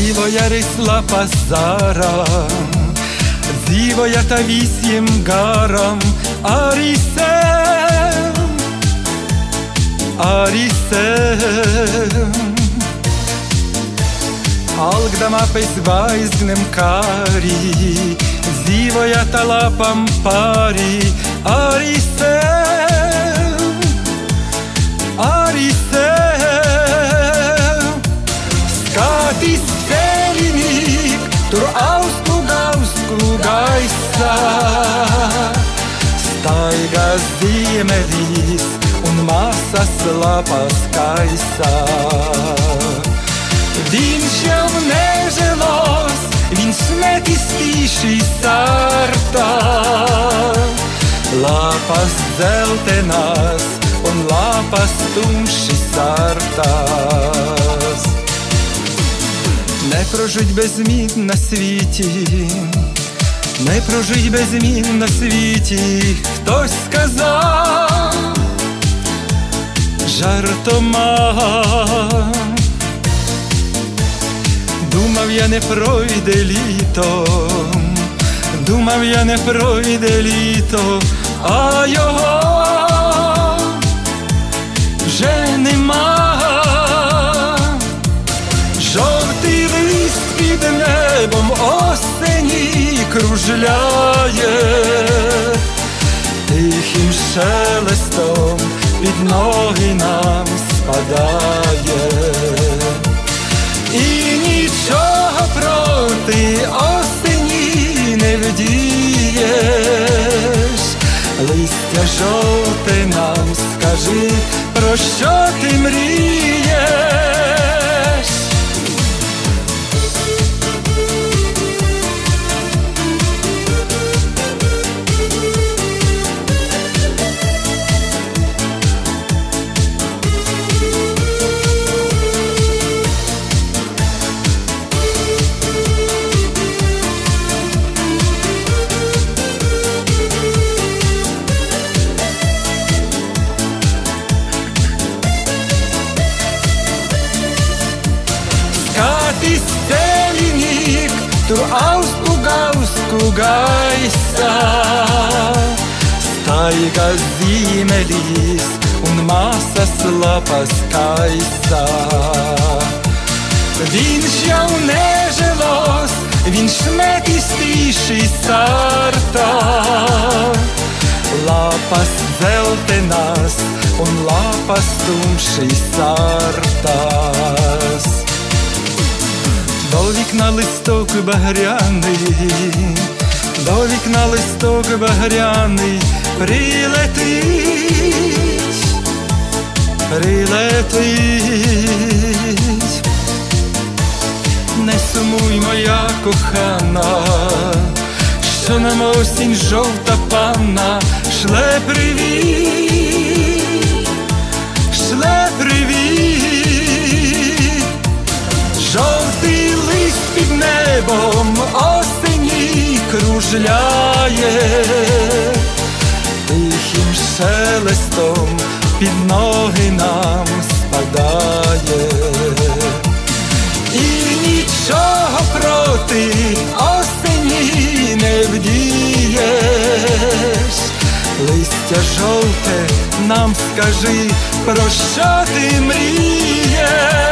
Зівоя рисла пазара, зівоя та вісім гарам, Арісем, Arisen. Algdama pēc vaizgnem kāri, dzīvoja tā lapam pāri, Arisen, Arisen. Skatis sēlinīk, tur ausku gausku gaisā, staigas ziemeļīs un masas lapas kaisā. Viņš jau nežēlos, viņš metīs tīši sartā, lapas dzeltenās un lapas tumši sartās. Не прожить без змін на світі, не прожить без змін на світі, хтось сказав жартома. Думав я, не пройде літо, думав я, не пройде літо, а його вже нема. Жовтий лист під небом осені кружляє, тихим шелестом під ноги нам спадає. І нічого проти осені не вдієш, листя жовте нам скажи, про що ти мрієш. Skatis sēlinīk, tur ausku gausku gaisā, staigas ziemeļīs un masas lapas kaisā. Viņš jau nežēlos, viņš metīs tīši sartā, lapas dzeltenās un lapas tumši sartās. До вікна листок багряний, до вікна листок багряний прилетить, прилетить. Не сумуй, моя кохана, що нам осінь жовта панна шле привіт, шле привіт. Жовтий лист під небом осені кружляє, тихим шелестом під ноги нам спадає. І нічого проти осені не вдієш, листя жовте нам скажи, про що ти мрієш.